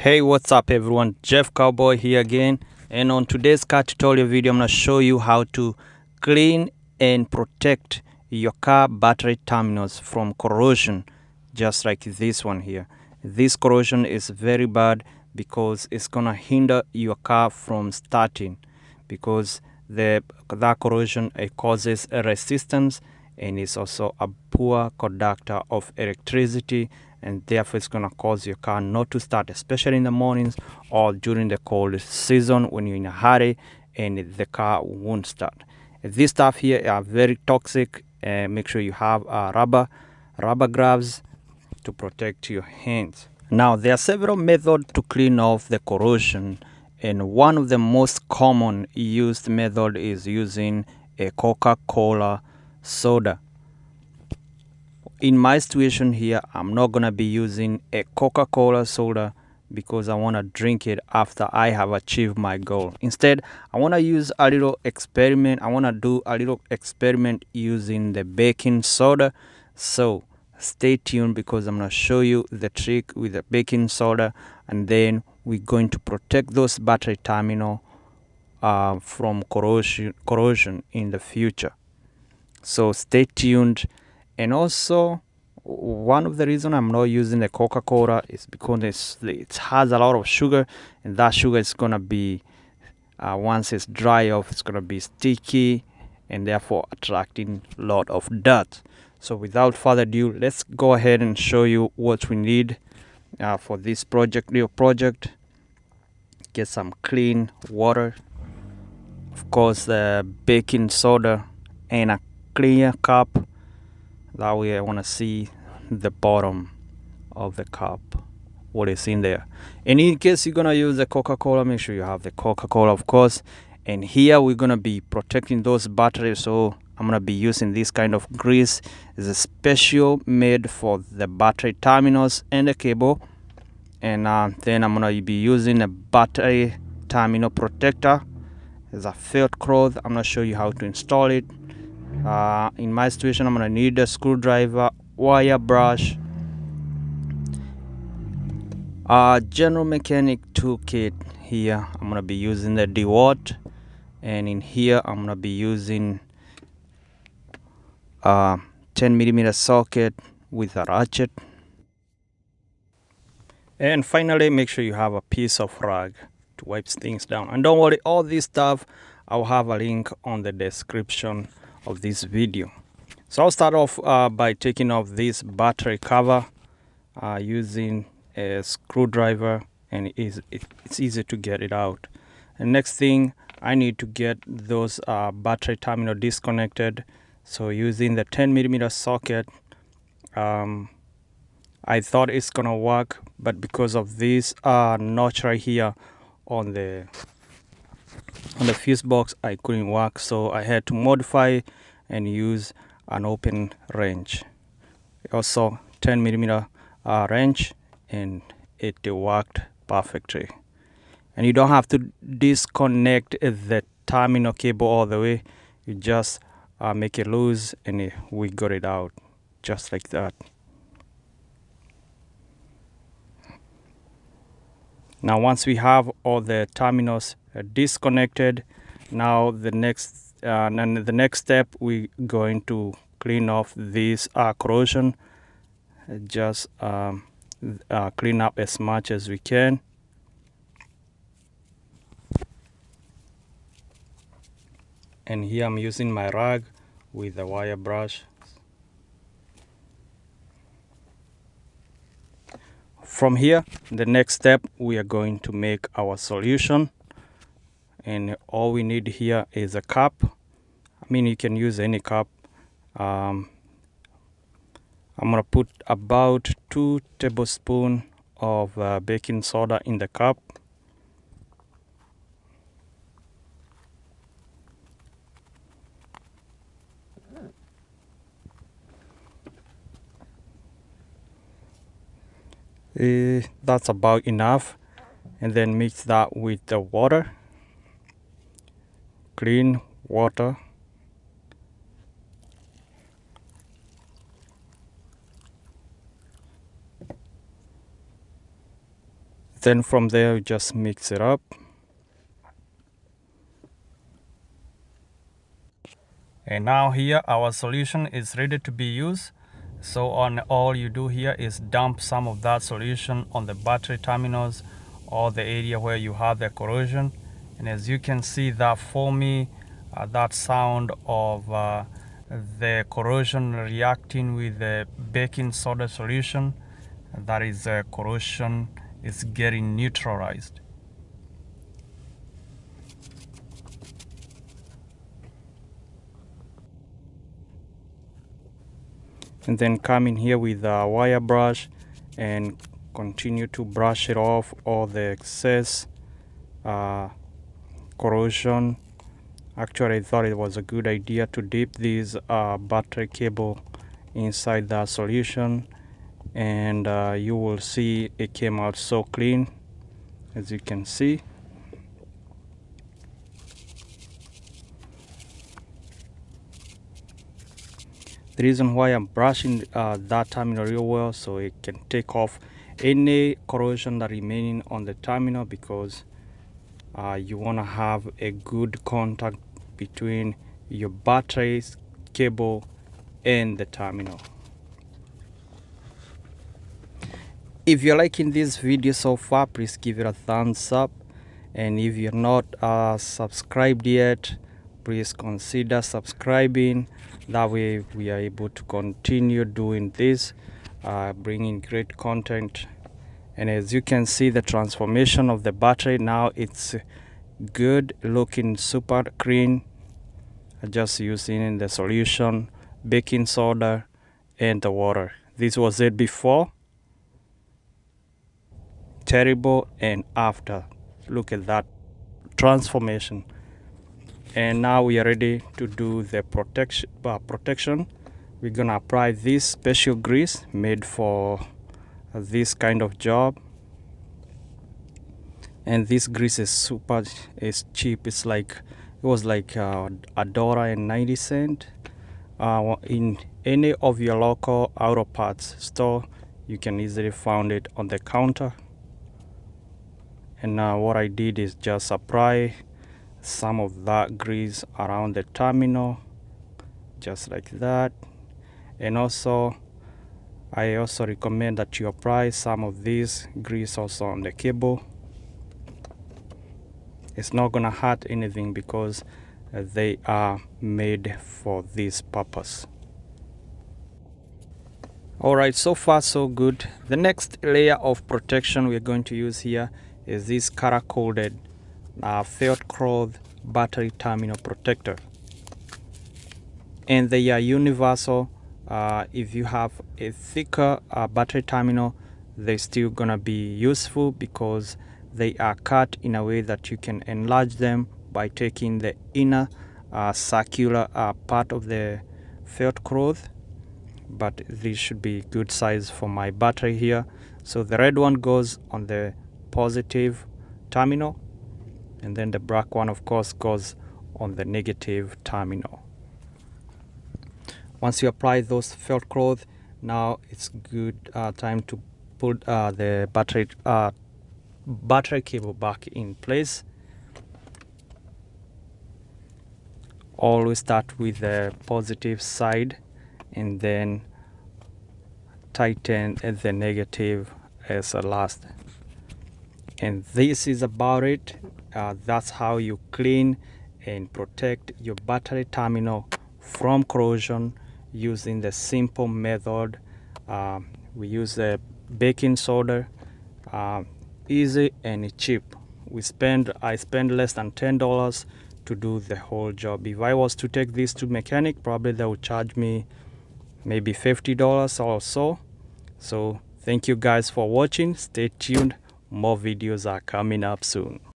Hey, what's up everyone? Jeff Carbuoy here again, and on today's car tutorial video I'm going to show you how to clean and protect your car battery terminals from corrosion, just like this one here. This corrosion is very bad because it's going to hinder your car from starting, because that corrosion causes a resistance and is also a poor conductor of electricity, and therefore it's going to cause your car not to start, especially in the mornings or during the cold season when you're in a hurry and the car won't start. This stuff here are very toxic, and make sure you have rubber gloves to protect your hands. Now there are several methods to clean off the corrosion, and one of the most common used method is using a Coca-Cola soda. In my situation here, I'm not gonna be using a Coca-Cola soda because I want to drink it after I have achieved my goal. Instead, I want to use a little experiment. I want to do a little experiment using the baking soda. So stay tuned, because I'm going to show you the trick with the baking soda, and then we're going to protect those battery terminal from corrosion in the future. So stay tuned. And also, one of the reasons I'm not using the Coca-Cola is because it has a lot of sugar, and that sugar is gonna be once it's dry off, it's gonna be sticky and therefore attracting a lot of dirt. So without further ado, let's go ahead and show you what we need for this little project. Get some clean water, of course the baking soda, and a clear cup. That way I want to see the bottom of the cup, what is in there. And in case you're going to use the Coca-Cola, make sure you have the Coca-Cola, of course. And here we're going to be protecting those batteries, so I'm going to be using this kind of grease. It's a special made for the battery terminals and the cable. And then I'm going to be using a battery terminal protector. It's a felt cloth. I'm going to show you how to install it. In my situation, I'm gonna need a screwdriver, wire brush, general mechanic toolkit. Here I'm gonna be using the DEWALT, and in here I'm gonna be using 10mm socket with a ratchet. And finally, make sure you have a piece of rag to wipe things down. And don't worry, all this stuff I'll have a link on the description of this video. So I'll start off by taking off this battery cover using a screwdriver, and it's easy to get it out. And next thing, I need to get those battery terminal disconnected. So using the 10mm socket, I thought it's gonna work, but because of this notch right here on the fuse box, I couldn't work, so I had to modify and use an open wrench, also 10mm wrench, and it worked perfectly. And you don't have to disconnect the terminal cable all the way. You just make it loose, and we got it out just like that. Now once we have all the terminals disconnected, now the next step, we're going to clean off this corrosion. Just clean up as much as we can. And here I'm using my rag with a wire brush. From here, the next step, we are going to make our solution, and all we need here is a cup. I mean, you can use any cup. I'm gonna put about 2 tablespoons of baking soda in the cup. That's about enough, and then mix that with the water, clean water. Then from there, you just mix it up. And now here our solution is ready to be used. So all you do here is dump some of that solution on the battery terminals or the area where you have the corrosion. And as you can see, that foamy, that sound of the corrosion reacting with the baking soda solution, that is corrosion is getting neutralized. And then come in here with a wire brush and continue to brush it off all the excess corrosion. Actually, I thought it was a good idea to dip this battery cable inside the solution, and you will see it came out so clean, as you can see. The reason why I'm brushing that terminal real well, so it can take off any corrosion that remaining on the terminal, because you want to have a good contact between your battery's cable and the terminal. If you're liking this video so far, please give it a thumbs up, and if you're not subscribed yet, please consider subscribing. That way we are able to continue doing this, bringing great content. And as you can see, the transformation of the battery, now it's good looking, super clean. Just using the solution, baking soda and the water. This was it before, terrible, and after. Look at that transformation. And now we are ready to do the protection. We're gonna apply this special grease made for this kind of job, and this grease is cheap. It's like, it was like $1.90. In any of your local auto parts store, you can easily find it on the counter. And now what I did is just apply some of that grease around the terminal, just like that. And also I also recommend that you apply some of this grease also on the cable. It's not gonna hurt anything because they are made for this purpose. Alright, so far so good. The next layer of protection we're going to use here is this color-coded felt cloth battery terminal protector, and they are universal. If you have a thicker battery terminal, they're still gonna be useful because they are cut in a way that you can enlarge them by taking the inner circular part of the felt cloth. But this should be good size for my battery here. So the red one goes on the positive terminal, and then the black one of course goes on the negative terminal. Once you apply those felt cloth, now it's good time to put the battery cable back in place. Always start with the positive side and then tighten at the negative as a last. And this is about it. That's how you clean and protect your battery terminal from corrosion using the simple method. We use the baking soda, easy and cheap. I spend less than $10 to do the whole job. If I was to take this to mechanic, probably they would charge me maybe $50 or so. So thank you guys for watching. Stay tuned, more videos are coming up soon.